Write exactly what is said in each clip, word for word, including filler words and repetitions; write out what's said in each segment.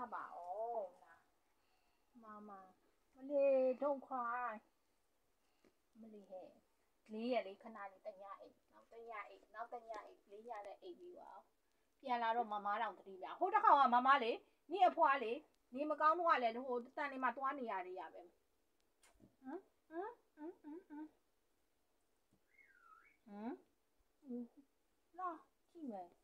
ပါအောင်မမမလေးဒုက္ခမလေးဟဲ့လေးရလေးခဏလေးတညအိတ်နောက်တညအိတ်နောက်တညအိတ်လေးရတဲ့အိတ်ပြီးပါအောင်ပြန်လာတော့မမတောင်တတိပြဟိုတစ်ခေါက်ကမမလေးနေအဖွားလေးနေမကောင်းတော့ကလည်းဟိုတန်လေးမှာတွားနေရသေးရပဲဟမ်ဟမ်ဟမ်ဟမ်ဟမ်ဟမ်လာကြည့်မယ်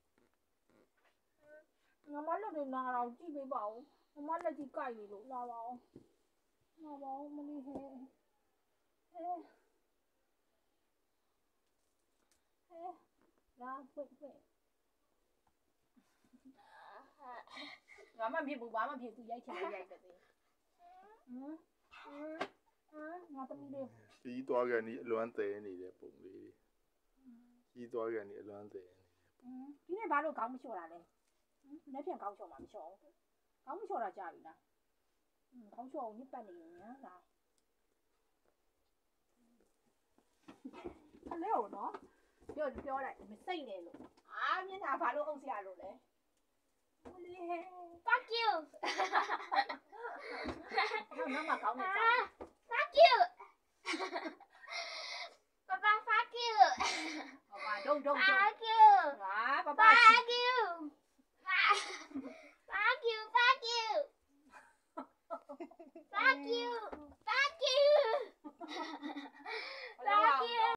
ငါမလက်တွေနာတော့ကြည့်ပေးပါဦးငါမလက်ကြီးကြိုက်နေလို့လာပါအောင်လာပါအောင်မလေးဟဲ့အဲအဲလာဖွင့်ဖွင့်ငါမဖြစ်ဘူးဘာမှဖြစ်ဘူးရိုက်ချင်လို့ရိုက်တယ်ဟမ်ဟမ်ဟမ်ငါသမီးလေးကြီးသွားကန်ဒီအလွမ်းသေးနေတဲ့ပုံလေးကြီးသွားကန်ဒီအလွမ်းသေးနေဒီနေ့ဘာလို့ခေါင်းမလျှော်တာလဲလက်ပြန်ခေါင်းလျှော်မှာမလျှော်ဘူးခေါင်းမလျှော်တာကြာပြီလားခေါင်းလျှော်အောင်ညစ်ပတ်နေရင်ညာလားခလေးဟုတ်နော်ပြောပြောလိုက်မစိတ်နဲ့လို့အာမျက်နှာဘာလို့အုပ်စရာလို့လဲမလေးဟဲ့ fuck you နောက်နောက်မှခေါင်းနဲ့